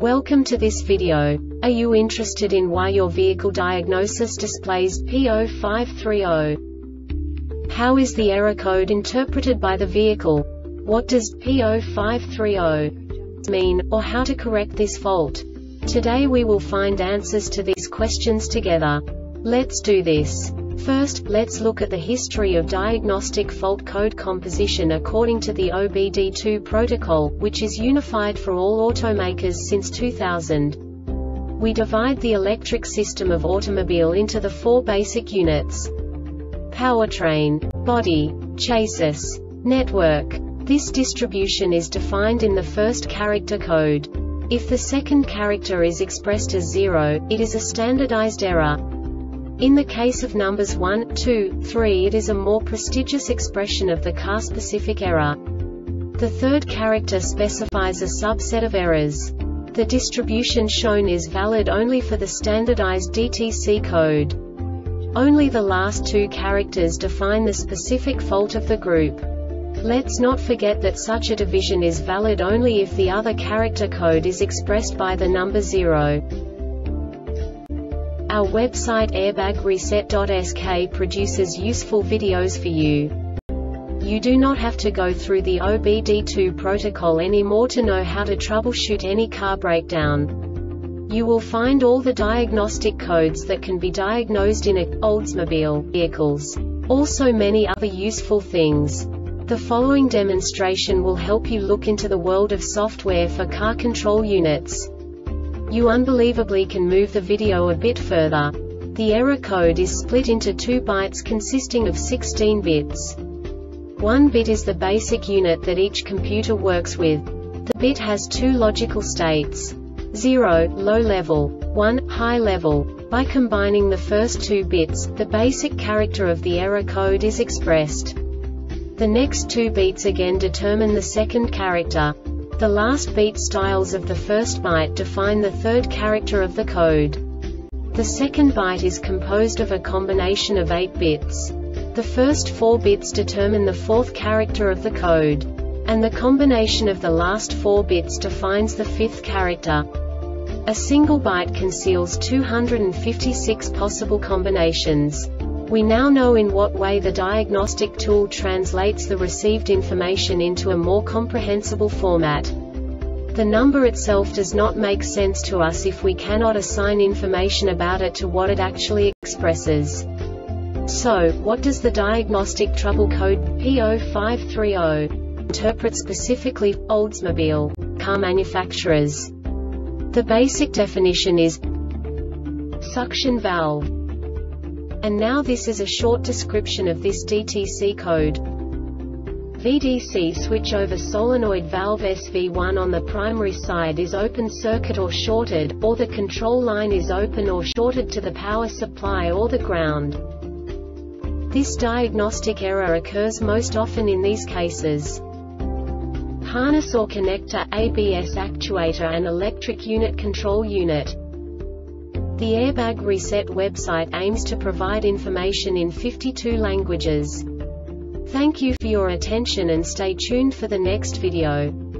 Welcome to this video. Are you interested in why your vehicle diagnosis displays P0530? How is the error code interpreted by the vehicle? What does P0530 mean, or how to correct this fault? Today we will find answers to these questions together. Let's do this. First, let's look at the history of diagnostic fault code composition according to the OBD2 protocol, which is unified for all automakers since 2000. We divide the electric system of automobile into the four basic units: powertrain, body, chassis, network. This distribution is defined in the first character code. If the second character is expressed as 0, it is a standardized error. In the case of numbers 1, 2, 3, it is a more prestigious expression of the car-specific error. The third character specifies a subset of errors. The distribution shown is valid only for the standardized DTC code. Only the last two characters define the specific fault of the group. Let's not forget that such a division is valid only if the other character code is expressed by the number 0. Our website airbagreset.sk produces useful videos for you. You do not have to go through the OBD2 protocol anymore to know how to troubleshoot any car breakdown. You will find all the diagnostic codes that can be diagnosed in Oldsmobile vehicles. Also many other useful things. The following demonstration will help you look into the world of software for car control units. You unbelievably can move the video a bit further. The error code is split into 2 bytes consisting of 16 bits. 1 bit is the basic unit that each computer works with. The bit has 2 logical states: 0, low level, 1, high level. By combining the first 2 bits, the basic character of the error code is expressed. The next 2 beats again determine the second character. The last beat styles of the first byte define the third character of the code. The second byte is composed of a combination of 8 bits. The first 4 bits determine the fourth character of the code. And the combination of the last 4 bits defines the fifth character. A single byte conceals 256 possible combinations. We now know in what way the diagnostic tool translates the received information into a more comprehensible format. The number itself does not make sense to us if we cannot assign information about it to what it actually expresses. So, what does the diagnostic trouble code P0530 interpret specifically for Oldsmobile car manufacturers? The basic definition is suction valve. And now this is a short description of this DTC code. VDC switchover solenoid valve SV1 on the primary side is open circuit or shorted, or the control line is open or shorted to the power supply or the ground. This diagnostic error occurs most often in these cases: harness or connector, ABS actuator and electric unit control unit. The Airbag Reset website aims to provide information in 52 languages. Thank you for your attention and stay tuned for the next video.